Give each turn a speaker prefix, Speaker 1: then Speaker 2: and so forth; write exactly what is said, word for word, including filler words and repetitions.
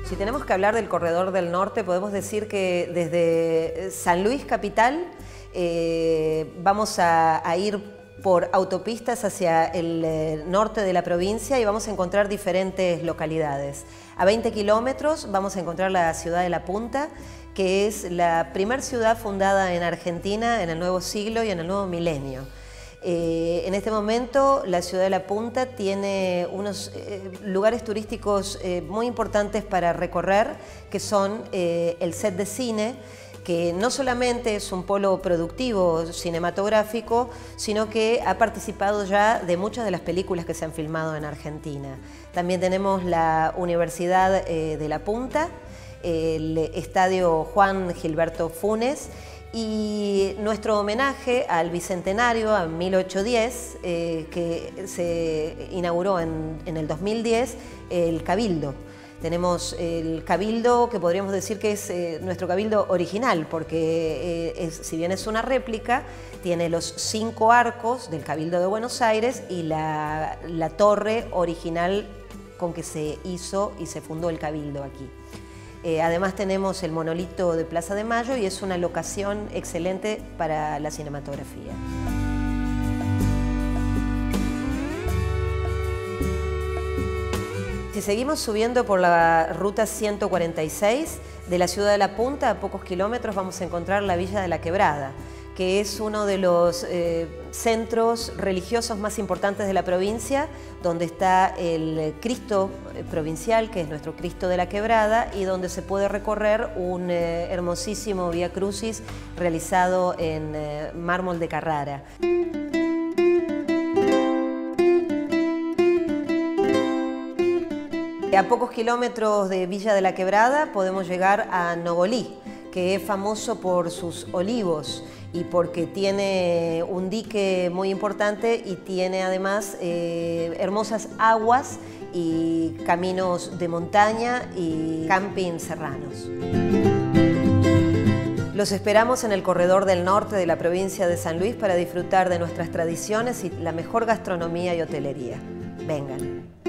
Speaker 1: Si tenemos que hablar del Corredor del Norte, podemos decir que desde San Luis capital eh, vamos a, a ir por autopistas hacia el eh, norte de la provincia y vamos a encontrar diferentes localidades. A veinte kilómetros vamos a encontrar la ciudad de La Punta, que es la primer ciudad fundada en Argentina en el nuevo siglo y en el nuevo milenio. Eh, en este momento la ciudad de La Punta tiene unos eh, lugares turísticos eh, muy importantes para recorrer, que son eh, el set de cine, que no solamente es un polo productivo cinematográfico, sino que ha participado ya de muchas de las películas que se han filmado en Argentina. También tenemos la Universidad eh, de La Punta, el Estadio Juan Gilberto Funes, y nuestro homenaje al Bicentenario, a mil ochocientos diez, eh, que se inauguró en, en el dos mil diez, el Cabildo. Tenemos el Cabildo, que podríamos decir que es eh, nuestro Cabildo original, porque eh, es, si bien es una réplica, tiene los cinco arcos del Cabildo de Buenos Aires y la, la torre original con que se hizo y se fundó el Cabildo aquí. Eh, además tenemos el monolito de Plaza de Mayo y es una locación excelente para la cinematografía. Si seguimos subiendo por la ruta ciento cuarenta y seis, de la ciudad de La Punta, a pocos kilómetros, vamos a encontrar la Villa de la Quebrada, que es uno de los eh, centros religiosos más importantes de la provincia, donde está el Cristo provincial, que es nuestro Cristo de la Quebrada, y donde se puede recorrer un eh, hermosísimo Vía Crucis realizado en eh, mármol de Carrara. A pocos kilómetros de Villa de la Quebrada podemos llegar a Nogolí, que es famoso por sus olivos y porque tiene un dique muy importante y tiene además eh, hermosas aguas y caminos de montaña y camping serranos. Los esperamos en el Corredor del Norte de la provincia de San Luis para disfrutar de nuestras tradiciones y la mejor gastronomía y hotelería. Vengan.